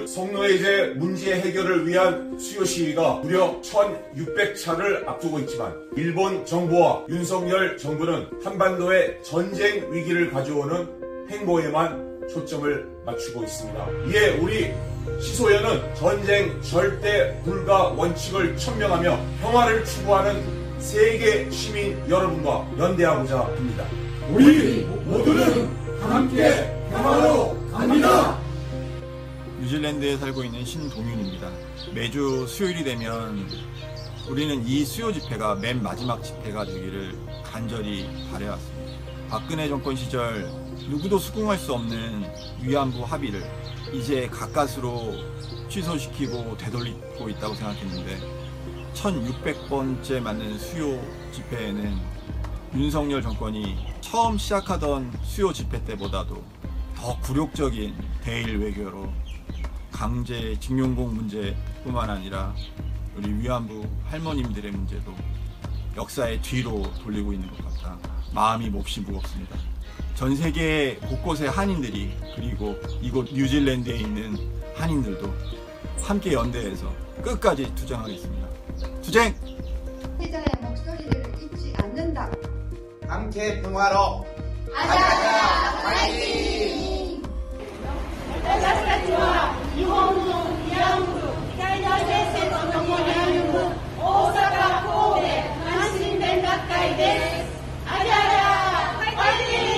성노예제 문제 해결을 위한 수요 시위가 무려 1600차를 앞두고 있지만 일본 정부와 윤석열 정부는 한반도의 전쟁 위기를 가져오는 행보에만 초점을 맞추고 있습니다. 이에 우리 시소연은 전쟁 절대 불가 원칙을 천명하며 평화를 추구하는 세계 시민 여러분과 연대하고자 합니다. 우리 모두는 함께 평화로 갑니다. 뉴질랜드에 살고 있는 신동윤입니다. 매주 수요일이 되면 우리는 이 수요 집회가 맨 마지막 집회가 되기를 간절히 바라왔습니다. 박근혜 정권 시절 누구도 수긍할 수 없는 위안부 합의를 이제 가까스로 취소시키고 되돌리고 있다고 생각했는데 1600번째 맞는 수요 집회에는 윤석열 정권이 처음 시작하던 수요 집회 때보다도 더 굴욕적인 대일 외교로 강제 징용공 문제뿐만 아니라 우리 위안부 할머님들의 문제도 역사의 뒤로 돌리고 있는 것 같아 마음이 몹시 무겁습니다. 전 세계 곳곳의 한인들이 그리고 이곳 뉴질랜드에 있는 한인들도 함께 연대해서 끝까지 투쟁하겠습니다. 투쟁! 피해자의 목소리를 잊지 않는다. 함께 평화로 가자! 파이팅! 私たちは日本の慰安婦遺体先生と共に歩む大阪神戸阪神連絡会です。ありゃりゃファイティング！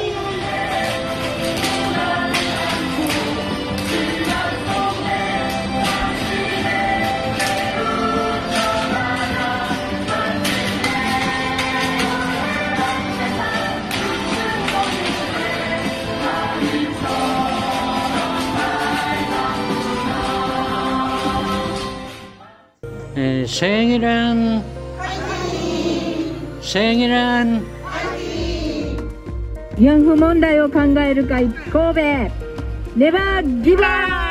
생일은 慰安婦問題を考える会神戸ネバーギブアップ